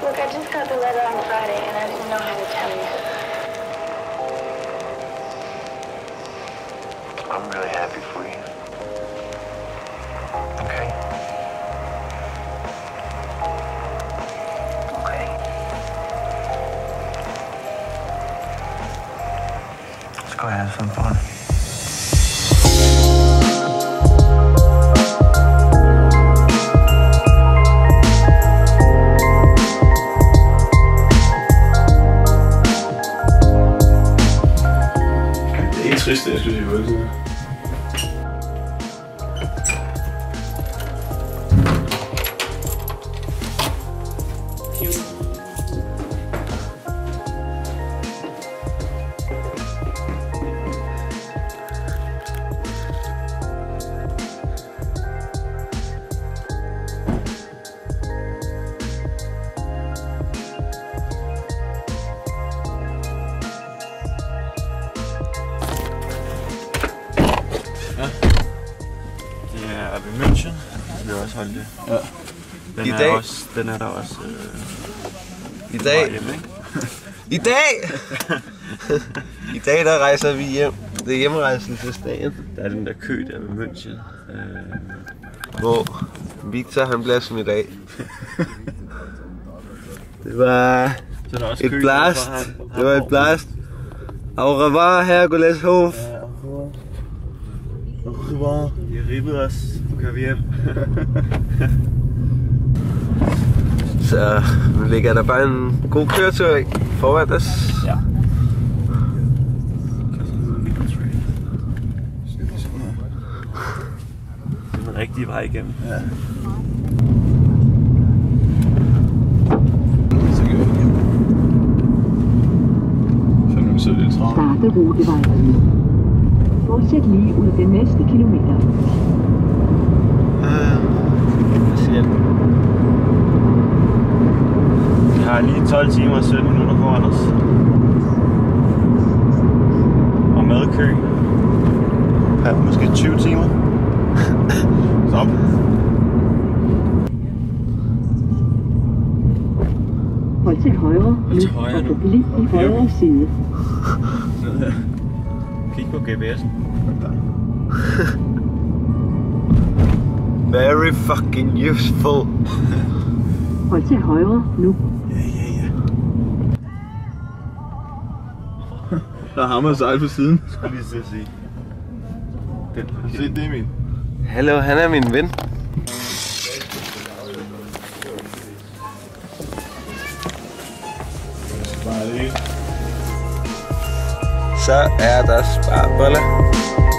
Look, I just got the letter on Friday, and I didn't know how to tell you. I'm really happy for you. Okay? Okay. Let's go have some fun. Det er trist, jeg synes, jeg vil. Ja, oppe i München. Det er også holdt det. Ja. Den er der også I dag. hjemme, ikke? I dag! I dag der rejser vi hjem. Det er hjemrejselsesdagen. Der er den der kø der ved München. Hvor Victor han bliver smidt af. Det var Så er der også et kø blast. for Det var et blast. Au revoir, Herkuleshof. Vi har ribbet os. Nu kører vi hjem. Så nu ligger der bare en god køretur foran os. Ja. Det er den rigtige vej igennem. Ja. Så gør vi igen. Så nu sidder det lidt travlt. Starte rutevejen. Fortsæt lige ud den næste kilometer. Hvad siger du? Vi har lige 12 timer og 17 minutter foran os. Og med kø. Ja, måske 20 timer. Stop. Hold til højre nu og forbliv i højre side. Kig på GPS'en. Very fucking useful. Hold til højre nu. Ja. Der har man sejl på siden. Skulle lige til at sige. Se, det er min. Hallo, han er min ven. Bare det. Så er der spareboller.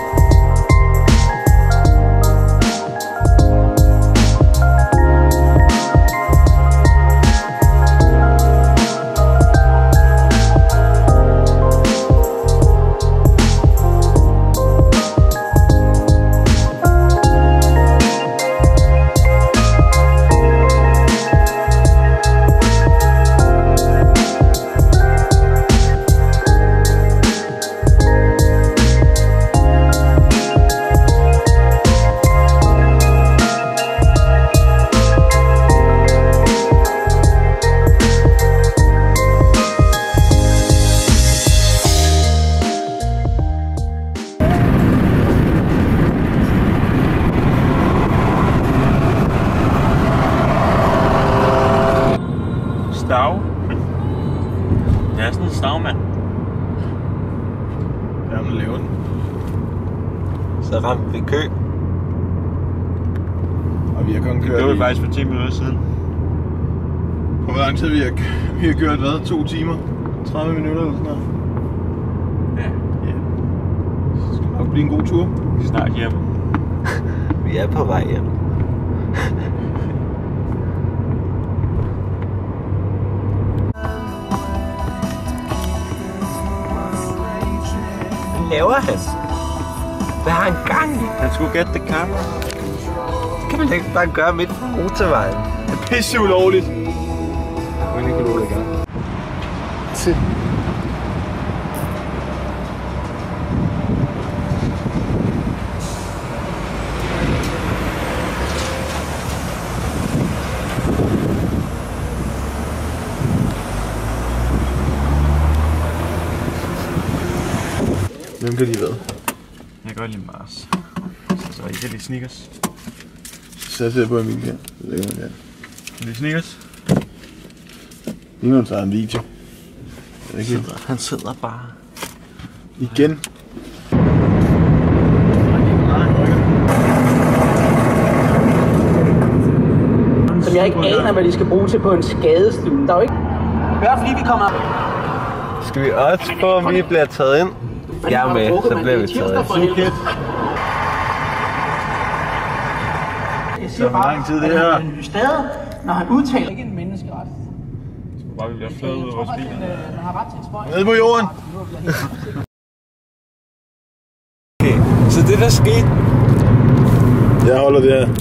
Stav. Jeg er sådan en stavmand. Ja, man laver den. Så ramte vi kø. Og vi har kun kørt Det var faktisk for 10 minutter siden. Hvor lang tid vi har kørt, hvad? 2 timer? 30 minutter eller sådan noget? Ja. Ja. Så skal det nok blive en god tur. Vi er snart hjem. Vi er på vej hjem. Hvad laver han? Hvad har han gang i? Han skulle gætte det kamera. Det kan man da ikke bare gøre midt på motorvejen. Det er pisse ulovligt. Men ikke lov at gøre. Hvem kan de være? Jeg kan godt lide Mars. Så I kan lide Snickers. Så jeg ser på Emil her. Det ved ikke, man kan. Lide Snickers? Ingen tager en video. Han sidder bare. Igen. Som jeg ikke aner, hvad de skal bruge til på en skadestue. Der er jo ikke... Hør, fordi vi kommer... Skal vi også på, om vi bliver taget ind? Jeg er med, så bliver vi taget ind. Jeg siger hvor lang tid det her? Han er stadig, når han udtaler ikke en menneskeret. Bare vi bliver fløjet ud af vores biler. Man har ret til en spøj. Nede på jorden! Okay, så det der skete... Jeg holder det her.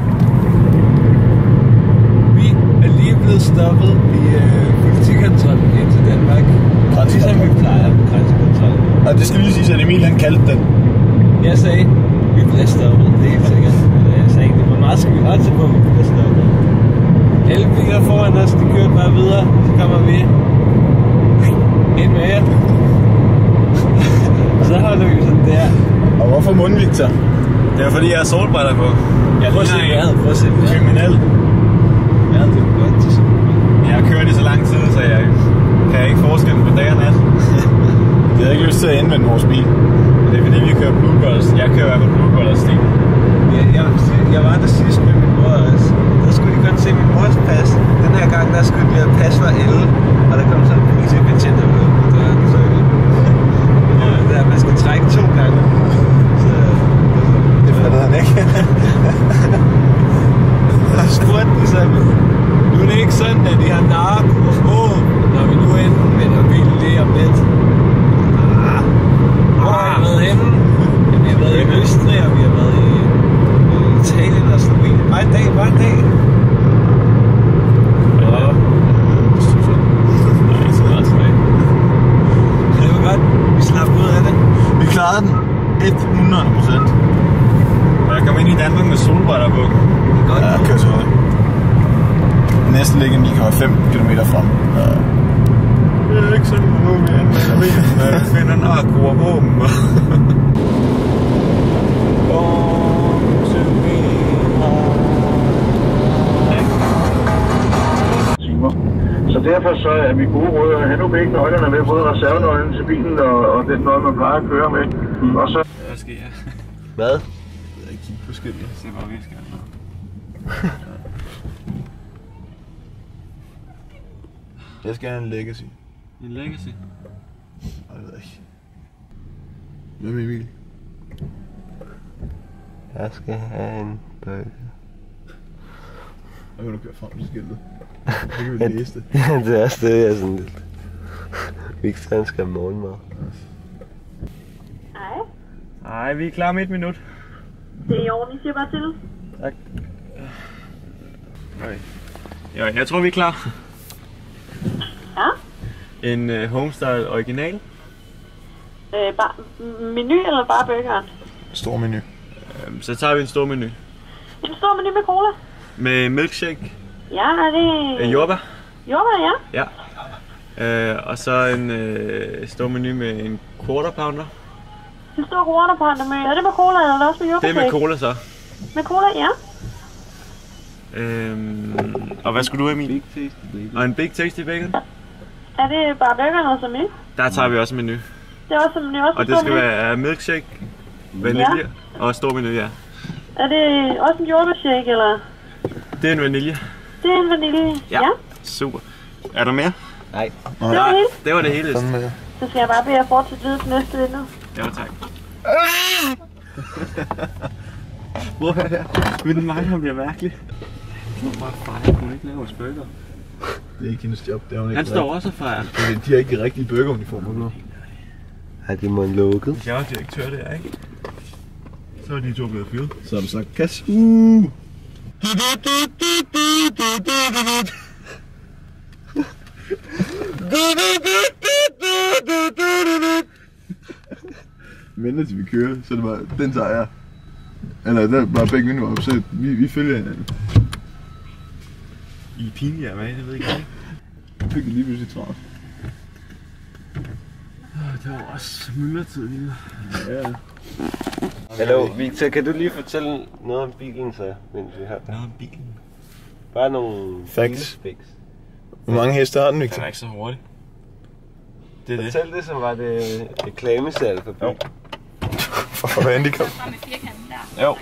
Vi er lige blevet stoppet i politikontrollen ind til Danmark. Ligesom vi plejer grænsekontrollen. Og det skal lige sige, at Emil han kaldte den. Jeg sagde, vi bliver stoppet, det er helt sikkert. Jeg sagde, hvor meget skal vi have til på, at vi bliver stoppet? Alle biler foran os, de kørte bare videre, så kommer vi ind med jer. Og så holder vi sådan der. Og hvorfor mundvigter? Det er fordi jeg har solbriller på. Prøv at se vejret, prøv at se vejret. Kriminel. Ja, det er godt til sådan. Jeg har kørt i så lang tid, så jeg kan ikke forskellen på dag og nat. Jeg havde ikke lyst til at indvende vores bil. Det er fordi vi kører Blue Colors. Jeg kører i hvert fald Blue Colors stil. Jeg var der sidst med min mor også. Der skulle de godt se min mors pas. Den her gang, der skulle de have pas for elle. Og der kom sådan en politibetjent og døren, så der, man skal trække 2 gange. Så, Det fattede han ikke. så spurgte de så, nu er det ikke sådan, at de har narko på, når vi nu indvender bilen lige om lidt. Hvor har jeg været henne? Jamen, vi har været i Østrig, og vi har været i Italien og Slovenien. Bare en dag. Ja. Nej, så meget tilbage. Det var godt. Vi slap ud af det. Vi klarede den 100%. Jeg kom ind i Danmark med solbriller på. Godt. Ja, kører så højt. Næsten ligger 9,5 km frem. Ja. Det er ikke sådan, at jeg finder narko og våben. Så derfor så er vi gode råd at have nu begge nøglerne med, både reservenøglen til bilen og den nøgle, man plejer at køre med. Og så... Hvad sker jeg? Hvad? Jeg er kigge på skiltet. Se hvor vi skal. Jeg skal have en legacy. En legacy? Jeg ved ikke. Hvad med Emil? Jeg skal have en burger. Jeg vil nu køre frem til skiltet. Det kan vi læse det. Det er også det, jeg er sådan lidt... Victor, han skal have morgenmad. Hej. Nej, vi er klar med 1 minut. Det er i orden, I siger bare til. Tak. Okay. Ja, jeg tror vi er klar. Ja? En Homestyle original. Bare menu eller bare burgeren? Stor menu. Så tager vi en stor menu. En stor menu med cola? Med milkshake. Ja, er det... Jordbær. Jordbær, ja. Ja. Og så en stor menu med en quarter pounder. En stor quarter med. Er det med cola eller er det også med jordbær? Det er med cola så. Med cola, ja. Og hvad skulle du have, Emil? Big tasty bacon. Og en Big Tasty Bacon. Er det bare burgeren eller som menu? Der tager vi også en menu. Det er også som menu, også Og det skal være milkshake, vanilje og stor menu, ja. Er det også en jordbærshake, eller? Det er en vanilje. Det er en vanilje, ja. Super. Er der mere? Nej. Det var det hele. Det var det hele. Sådan med. Så skal jeg bare bede jer fortsætte videre til næste vindue. Ja, tak. Hvor er det? Men mig, der bliver mærkelig. Hun bare fejrer, hun ikke laver burger. Det er ikke hendes job, det er hun ikke. Han står også og fejrer. De har ikke de rigtige burgeruniformer nu. Har de må lukket? Hvis jeg var direktør der, ikke? Så er de 2 blevet fyret. Så har du sagt, kas. Venter til vi kører, så det var, den tager jeg. Eller der er bare begge vinduer op, så vi følger hinanden. I er pinlige af mig, det ved jeg ikke. Jeg fik lige pludselig travlt. Det var også myldretid lige nu. Ja. Hallo, Victor, kan du lige fortælle noget om bilen så, mens vi har Noget om bilen? bare nogle Facts. bilspecs. Hvor mange heste har den, Victor? Den er ikke så hurtig. Det er det. Fortæl det, som var det reklamesalg for bilen. For handicap. Fra med firkanten der. Jo.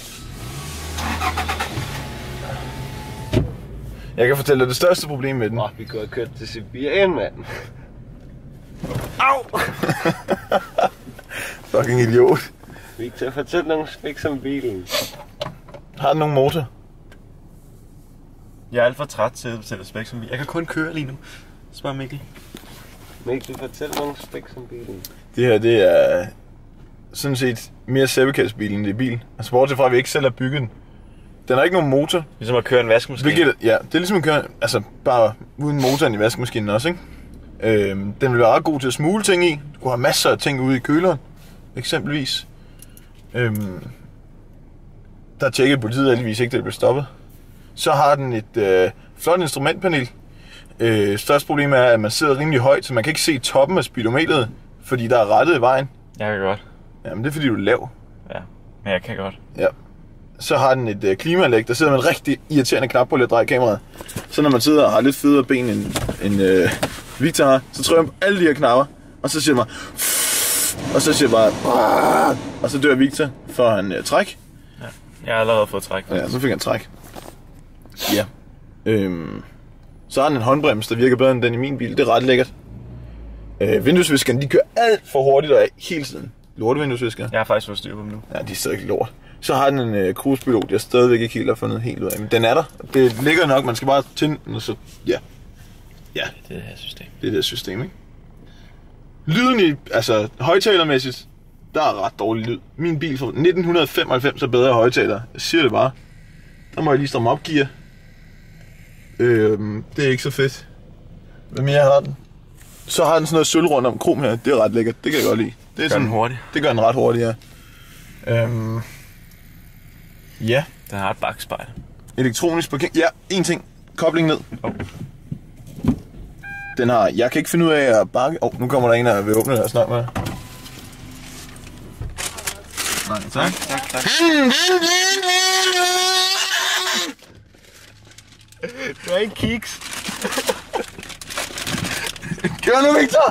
Jeg kan fortælle dig det største problem med den. Vi kunne have kørt til Sibirien, mand. Au! Fucking idiot. Victor, fortæl nogle specs om bilen. Har den nogen motor? Jeg er alt for træt til at betale spæk som bil. Jeg kan kun køre lige nu. Spørg Mikkel. Mikkel, fortæl nogle specs om bilen. Det her, det er sådan set mere sæbekastbil, end det er bil. Altså bortset fra, at vi ikke selv har bygget den. Den har ikke nogen motor. Ligesom at køre en vaskemaskine. Hvilket, ja, det er ligesom at køre, altså bare uden motoren i vaskemaskinen også, ikke? Den vil være ret god til at smule ting i. Du kunne have masser af ting ude i køleren, eksempelvis. Der tjekkede politiet heldigvis ikke, at det blev stoppet. Så har den et flot instrumentpanel. Største problem er, at man sidder rimelig højt, så man kan ikke se toppen af speedometeret, fordi der er rettet i vejen. Jeg kan godt. Jamen det er fordi, du er lav. Ja, men jeg kan godt. Ja. Så har den et klimaanlæg, der sidder med en rigtig irriterende knap på at dreje kameraet. Så når man sidder og har lidt federe ben end Victor har, så trykker man på alle de her knapper, og så siger man og så siger bare og så dør Victor for han træk. Ja, jeg har allerede fået træk. Ja, så fik han træk. Ja. Så har den en håndbrems, der virker bedre end den i min bil. Det er ret lækkert. Vinduesviskerne, de kører alt for hurtigt og hele tiden. Lortevinduesviskere. Jeg har faktisk fået styr på dem nu. Ja, de er stadig lort. Så har den en cruisepilot, jeg stadigvæk ikke helt har fundet helt ud af. Men den er der. Det ligger nok, man skal bare tænde den, og så... Ja. Ja. Det er det her system. Det er det system, ikke? Lyden i... Altså, højtalermæssigt, der er ret dårlig lyd. Min bil fra 1995 er bedre højtaler. Jeg siger det bare. Der må jeg lige stramme op gear. Det er ikke så fedt. Hvad mere har den? Så har den sådan noget sølv rundt om krom her. Det er ret lækkert. Det kan jeg godt lide. Det er Gør den hurtigt? Det gør den ret hurtigt, ja. Ja. Den har et bakspejl. Elektronisk parkering. Ja, en ting. Kobling ned. Den har... Jeg kan ikke finde ud af at bakke... nu kommer der en, der vil åbne det og snakke med. Nej, tak. Tak. Du er ikke kiks. Kør nu, Victor!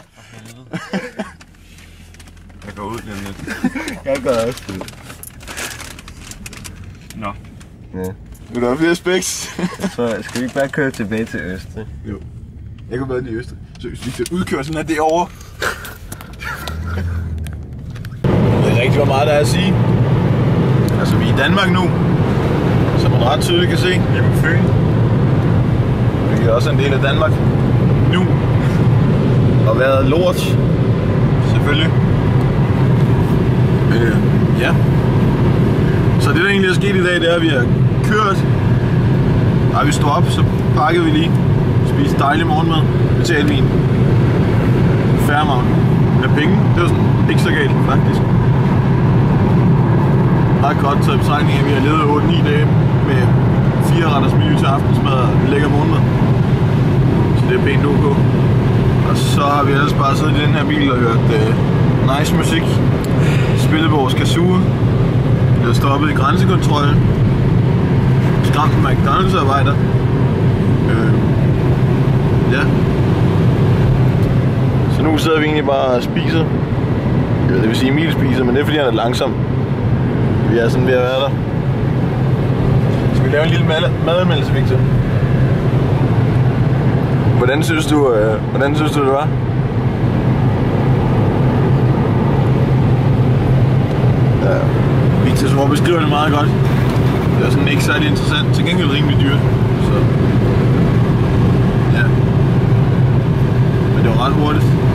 Jeg går ud lige om lidt. Jeg gør også det. Nå. Ja. Vil du have flere specs? Så skal vi ikke bare køre tilbage til Østrig? Jo. Jeg kunne være i Østrig. Så hvis vi skal udkøre sådan her derovre. Det er rigtig hvor meget der er at sige. Altså vi er i Danmark nu. Som man ret tydeligt kan se. Jamen Fyn. Vi er også en del af Danmark. Nu. Og været lort. Selvfølgelig. Ja. Så det der egentlig er sket i dag, det er at vi har kørt. Nej, vi stod op, så pakkede vi lige. Spiste dejlig morgenmad. Betalte min Fairmount med penge. Det var sådan ikke så galt, faktisk. Ret godt taget betragtning af, at vi har levet 8-9 dage med 4 retters menu til aftensmad og lækker morgenmad. Så det er pænt ok. Og så har vi ellers bare siddet i den her bil og hørt nice musik. Spillet på vores kazoo. Vi har stoppet i grænsekontrollen. Skræmt en McDonald's-arbejder. Ja. Så nu sidder vi egentlig bare og spiser. Ja, det vil sige Emil spiser, men det er fordi han er langsom. Vi er sådan ved at være der. Skal vi lave en lille madanmeldelse, Victor? Hvordan synes du det var? Ja, Victor som beskriver det meget godt. Det er sådan ikke særlig interessant, til gengæld rimelig dyrt. Så ja. Men det var ret hurtigt.